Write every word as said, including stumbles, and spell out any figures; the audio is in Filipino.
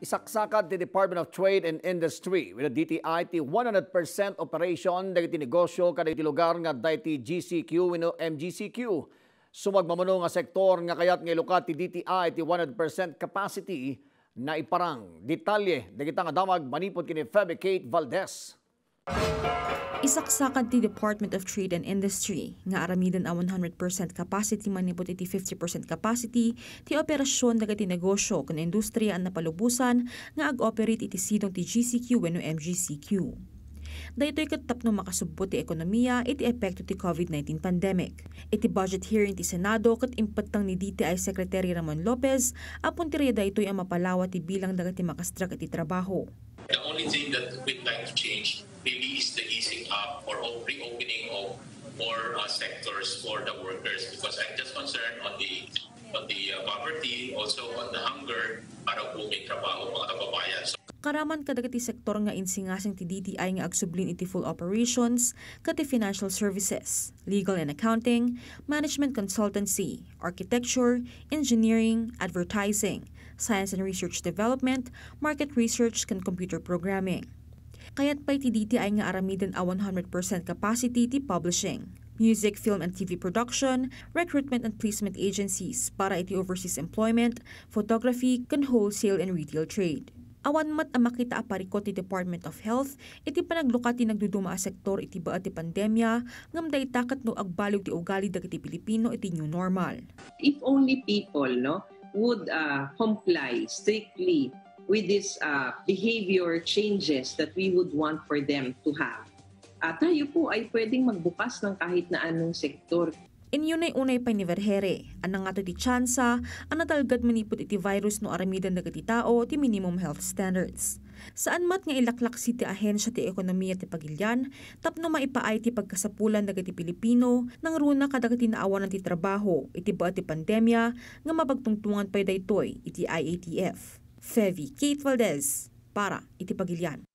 Isaksakad the Department of Trade and Industry with the D T I ti one hundred percent operation dagiti negosyo kadagiti lugar nga dagiti G C Q wenno M G C Q. Sumagmamano nga sektor nga kayat nga ilukat ti D T I ti one hundred percent capacity naiparang. Detalye dagiti nga damag manipod kini Feby Kate Valdez. Isaksakad ti Department of Trade and Industry nga aramidan a one hundred percent capacity manipod iti fifty percent capacity ti operasyon dagiti negosyo ken industriya ang napalubusan nga ag-operate iti sidong ti G C Q wenno M G C Q. Daytoy ket tapno makasubot ti ekonomiya iti epekto ti COVID nineteen pandemic. Iti budget hearing ti Senado ket impatang ni D T I Secretary Ramon Lopez apon ti daytoy ang mapalawa ti bilang dagiti makastrak iti trabaho. The only thing that we'd like to change maybe is the easing up or reopening of more uh, sectors for the workers, because I'm just concerned on the on the uh, poverty, also on the hunger para po may trabaho mga kababayan. So, Karaman kadagiti sektor nga insingasing ti D T I nga agsublin iti full operations ket ti financial services, legal and accounting, management consultancy, architecture, engineering, advertising, science and research development, market research ken computer programming. Kayat pa'y ti D T I nga aramidan a one hundred percent capacity ti publishing, music, film and T V production, recruitment and placement agencies para iti overseas employment, photography, ken wholesale and retail trade. Awan mat ang makita aparikot ti Department of Health iti panaglukat ti nagduduma a sektor iti baat ti pandemya ngam daytaket no agbalog ti ugali dagiti Pilipino iti new normal. If only people no would uh, comply strictly with these uh, behavior changes that we would want for them to have, uh, tayo po ay pwedeng magbukas ng kahit na anong sektor. Inyunay unay pa ni Verhere, anang nga to ti tsansa, ang natalgad manipot iti virus no aramidan dagiti tao ti minimum health standards. Saan mat nga ilaklak si ti ahensya ti ekonomiya ti pagilyan, tapno maipaay ti pagkasapulan dagiti Pilipino nang runa kadagiti naawanan ti trabaho iti baat ti pandemya nga mabagtungtungan pa'y daytoy iti I A T F. Feby Kate Valdez para iti pagilyan.